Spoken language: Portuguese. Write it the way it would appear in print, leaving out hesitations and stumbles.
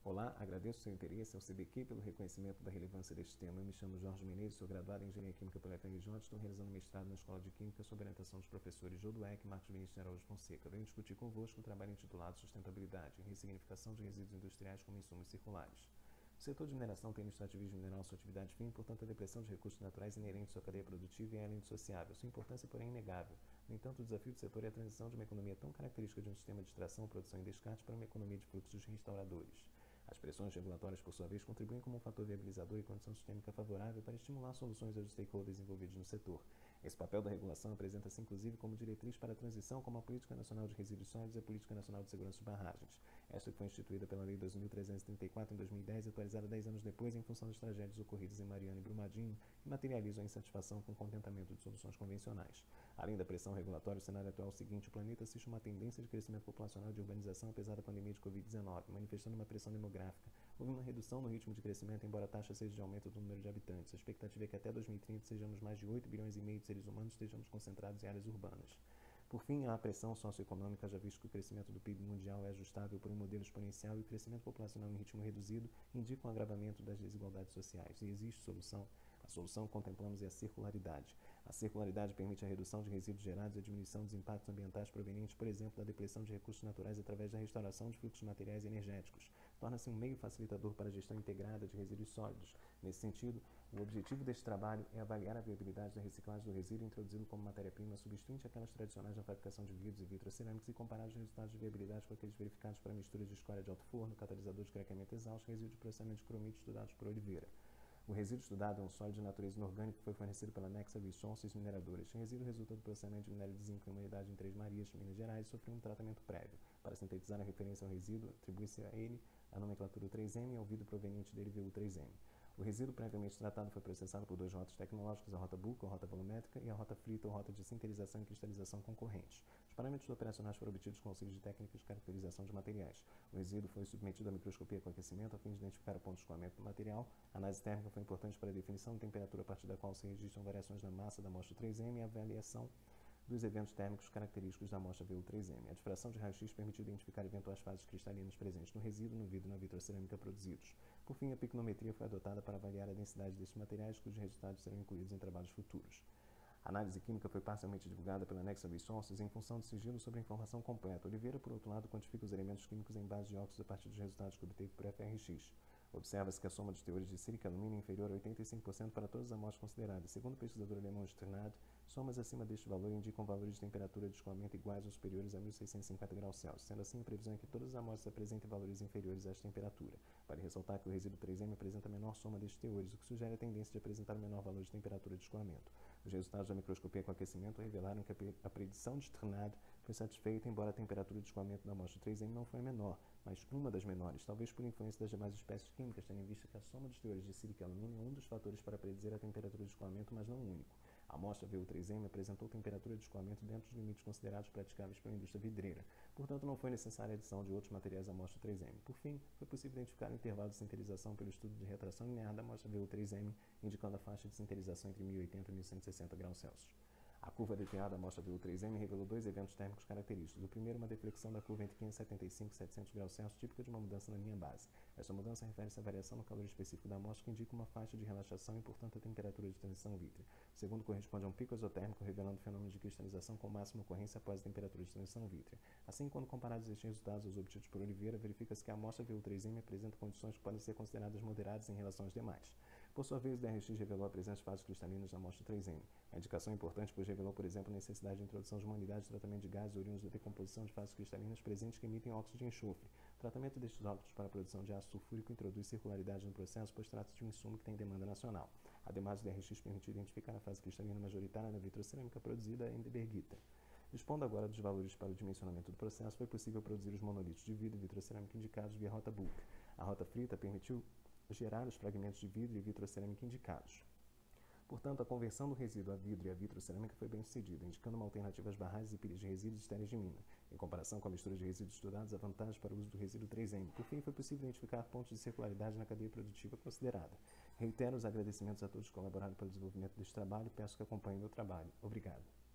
Olá, agradeço o seu interesse ao CBQ pelo reconhecimento da relevância deste tema. Eu me chamo Jorge Menezes, sou graduado em Engenharia Química pela FRJ, estou realizando mestrado na Escola de Química sob orientação dos professores Jodueck e Marcos Vinícius de Araújo Fonseca. Venho discutir convosco o trabalho intitulado Sustentabilidade e Ressignificação de Resíduos Industriais como Insumos Circulares. O setor de mineração tem no extrativismo mineral sua atividade fim, portanto, a depressão de recursos naturais inerente à sua cadeia produtiva e ela é indissociável. Sua importância, porém, é inegável. No entanto, o desafio do setor é a transição de uma economia tão característica de um sistema de extração, produção e descarte para uma economia de fluxos restauradores. As pressões regulatórias, por sua vez, contribuem como um fator viabilizador e condição sistêmica favorável para estimular soluções aos stakeholders envolvidos no setor. Esse papel da regulação apresenta-se, inclusive, como diretriz para a transição como a Política Nacional de Resíduos Sólidos e a Política Nacional de Segurança de Barragens. Esta que foi instituída pela Lei 2.334 em 2010 e atualizada 10 anos depois em função das tragédias ocorridas em Mariana e Brumadinho, que materializam a insatisfação com o contentamento de soluções convencionais. Além da pressão regulatória, o cenário atual é o seguinte: o planeta assiste uma tendência de crescimento populacional e de urbanização apesar da pandemia de Covid-19, manifestando uma pressão demográfica. Houve uma redução no ritmo de crescimento, embora a taxa seja de aumento do número de habitantes. A expectativa é que até 2030 sejamos mais de 8 bilhões e meio de seres humanos e estejamos concentrados em áreas urbanas. Por fim, há a pressão socioeconômica, já visto que o crescimento do PIB mundial é ajustável por um modelo exponencial e o crescimento populacional em ritmo reduzido indica um agravamento das desigualdades sociais. E existe solução? A solução que contemplamos é a circularidade. A circularidade permite a redução de resíduos gerados e a diminuição dos impactos ambientais provenientes, por exemplo, da depressão de recursos naturais através da restauração de fluxos materiais e energéticos. Torna-se um meio facilitador para a gestão integrada de resíduos sólidos. Nesse sentido, o objetivo deste trabalho é avaliar a viabilidade da reciclagem do resíduo e introduzi-lo como matéria-prima substituinte àquelas tradicionais na fabricação de vidros e vitrocerâmicos e comparar os resultados de viabilidade com aqueles verificados para misturas de escória de alto forno, catalisador de craqueamento exausto e resíduo de processamento de cromito estudados por Oliveira. O resíduo estudado é um sólido de natureza inorgânica que foi fornecido pela Nexa Resources Mineradoras. O resíduo resulta do processamento de minério de zinco em uma unidade em Três Marias, Minas Gerais, e sofreu um tratamento prévio. Para sintetizar a referência ao resíduo, atribui-se a ele a nomenclatura 3M e ao vidro proveniente dele VU3M. O resíduo previamente tratado foi processado por duas rotas tecnológicas, a rota bulk, ou rota volumétrica, e a rota frita, ou rota de sinterização e cristalização concorrentes. Os parâmetros operacionais foram obtidos com auxílio de técnicas de caracterização de materiais. O resíduo foi submetido à microscopia com aquecimento a fim de identificar o ponto de escoamento do material. A análise térmica foi importante para a definição de temperatura a partir da qual se registram variações na massa da amostra 3M e a avaliação dos eventos térmicos característicos da amostra VU3M. A difração de raio-x permitiu identificar eventuais fases cristalinas presentes no resíduo, no vidro e na vitrocerâmica produzidos. Por fim, a picnometria foi adotada para avaliar a densidade destes materiais, cujos resultados serão incluídos em trabalhos futuros. A análise química foi parcialmente divulgada pela Nexa Resources em função de sigilo sobre a informação completa. Oliveira, por outro lado, quantifica os elementos químicos em base de óxidos a partir dos resultados que obteve por FRX. Observa-se que a soma dos teores de sílica e alumínio é inferior a 85% para todas as amostras consideradas. Segundo o pesquisador alemão Sternad, somas acima deste valor indicam valores de temperatura de escoamento iguais ou superiores a 1650 graus Celsius. Sendo assim, a previsão é que todas as amostras apresentem valores inferiores a esta temperatura. Vale ressaltar que o resíduo 3M apresenta a menor soma destes teores, o que sugere a tendência de apresentar o menor valor de temperatura de escoamento. Os resultados da microscopia com aquecimento revelaram que a predição de Sternad foi satisfeita, embora a temperatura de escoamento da amostra 3M não foi a menor, mas uma das menores, talvez por influência das demais espécies químicas, tendo em vista que a soma dos teores de sílica e alumínio é um dos fatores para predizer a temperatura de escoamento, mas não o único. A amostra VU3M apresentou temperatura de escoamento dentro dos limites considerados praticáveis pela indústria vidreira. Portanto, não foi necessária a adição de outros materiais à amostra 3M. Por fim, foi possível identificar o intervalo de sinterização pelo estudo de retração linear da amostra VU3M, indicando a faixa de sinterização entre 1080 e 1160 graus Celsius. A curva detalhada da amostra VU3M revelou dois eventos térmicos característicos. O primeiro, uma deflexão da curva entre 575 e 700 graus Celsius, típica de uma mudança na linha base. Esta mudança refere-se à variação no calor específico da amostra, que indica uma faixa de relaxação e, portanto, a temperatura de transição vítrea. O segundo corresponde a um pico exotérmico, revelando fenômenos de cristalização com máxima ocorrência após a temperatura de transição vítrea. Assim, quando comparados estes resultados aos obtidos por Oliveira, verifica-se que a amostra VU3M apresenta condições que podem ser consideradas moderadas em relação às demais. Por sua vez, o DRX revelou a presença de fases cristalinas na amostra 3M. A indicação é importante, pois revelou, por exemplo, a necessidade de introdução de uma unidade de tratamento de gases oriundos da decomposição de fases cristalinas presentes que emitem óxido de enxofre. O tratamento destes óxidos para a produção de ácido sulfúrico introduz circularidade no processo, pois trata-se de um insumo que tem demanda nacional. Ademais, o DRX permitiu identificar a fase cristalina majoritária na vitrocerâmica produzida em Deberguita. Dispondo agora dos valores para o dimensionamento do processo, foi possível produzir os monolitos de vidro e vitrocerâmica indicados via rota bulk. A rota frita permitiu gerar os fragmentos de vidro e vitrocerâmica indicados. Portanto, a conversão do resíduo a vidro e a vitrocerâmica foi bem sucedida, indicando uma alternativa às barragens e pilhas de resíduos estéreis de mina. Em comparação com a mistura de resíduos estudados, há vantagens para o uso do resíduo 3M. Por fim, foi possível identificar pontos de circularidade na cadeia produtiva considerada. Reitero os agradecimentos a todos que colaboraram pelo desenvolvimento deste trabalho e peço que acompanhem o meu trabalho. Obrigado.